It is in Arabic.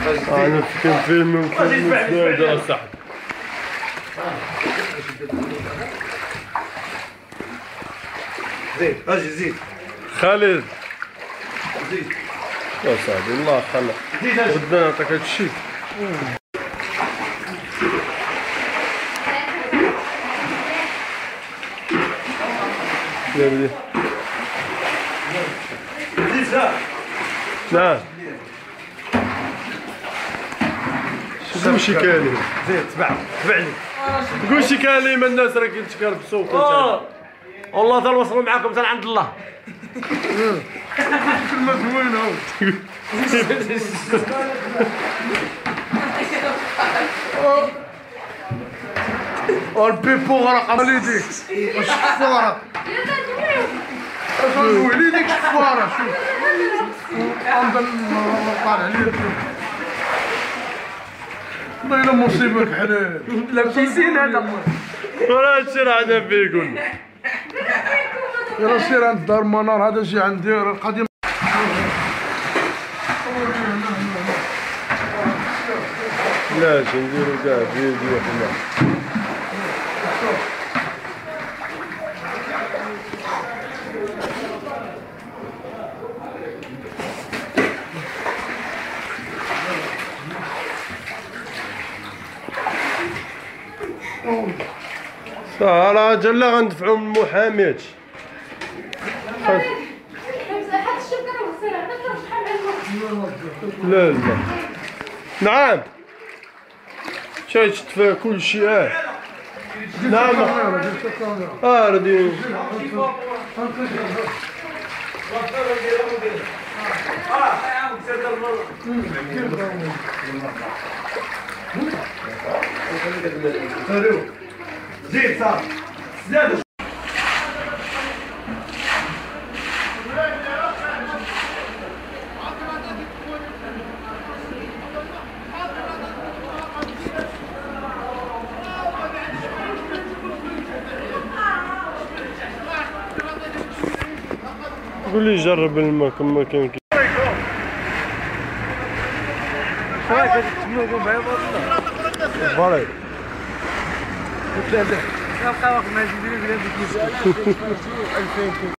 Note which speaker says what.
Speaker 1: انا كنفيلم هذا اصاحبي.
Speaker 2: زيد اجي زيد
Speaker 1: خالد
Speaker 2: زيد
Speaker 1: يا صاحبي الله خلى غدا نعطيك هذا الشيء.
Speaker 2: زيد
Speaker 1: نعم شنو شي كلمة؟
Speaker 2: زيد تبعني
Speaker 1: قول شي كلمة الناس راه كيتكربسوا
Speaker 2: والله تنوصلوا معاكم حتى عند الله.
Speaker 1: كلمة زوينة.
Speaker 3: والبيبو غرق والديك الشفارة وليديك الشفارة شوف طالع عليك والله إلا مصيبك حلال
Speaker 2: لا بيسين هذا
Speaker 1: راه هادشي راه عندنا فيه قلنا
Speaker 3: يلا سير عند دار منار هذا جي عندي القديم.
Speaker 1: لا نديرو كاع فيديو حنا راه جلا غندفعو من المحاميات. لا لا نعم شايت فيها كل شيء. نعم ردي
Speaker 2: زيد صار زيد
Speaker 1: قول لي جرب الماء كما كان.
Speaker 2: واش تسموكم بعيد
Speaker 1: فوالا
Speaker 2: لا لا نبقاو ما نزيدو بلا